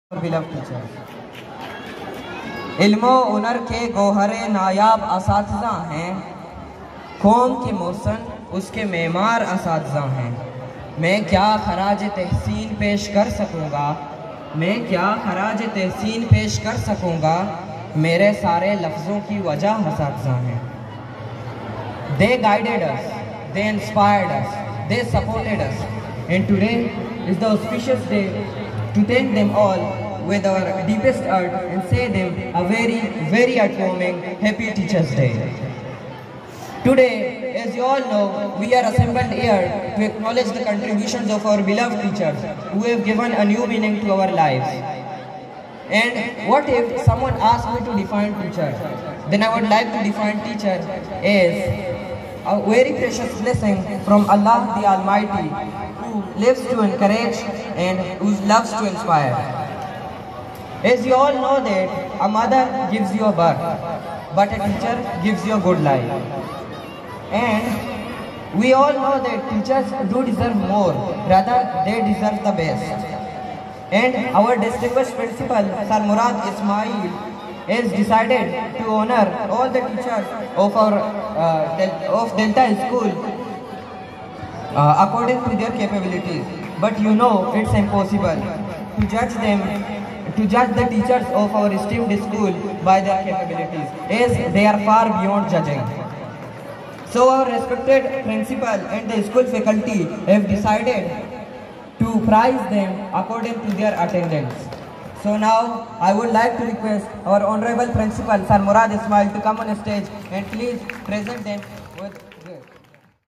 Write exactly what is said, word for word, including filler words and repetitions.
beloved teachers. Elmo हुनर के गोहरे नायाब असातिज़ा हैं, कौम के मोहसन उसके मेमार असातिज़ा हैं। मैं क्या खराज तहसीन पेश कर सकूँगा मैं क्या खराज तहसीन पेश कर सकूँगा मेरे सारे लफ्ज़ों की वजह असातिज़ा हैं। They guided us, they inspired us, they supported us, and today is the auspicious day to thank them all with our deepest heart and say them a very, very heartwarming Happy Teachers' Day. Today, as you all know, we are assembled here to acknowledge the contributions of our beloved teachers who have given a new meaning to our lives. And what if someone asked me to define teacher? Then I would like to define teacher as a very precious blessing from Allah the Almighty, who lives to encourage and who loves to inspire. As you all know that a mother gives you a birth, but a teacher gives you a good life. And we all know that teachers do deserve more, rather they deserve the best. And our distinguished principal, Sir Murad Ismail, has decided to honor all the teachers of our uh, Del of Delta School uh, according to their capabilities. But you know it's impossible to judge them, to judge the teachers of our esteemed school by their capabilities, as they are far beyond judging. So our respected principal and the school faculty have decided to prize them according to their attendance. So now I would like to request our honorable principal Sir Murad Ismail to come on stage and please present them with grace.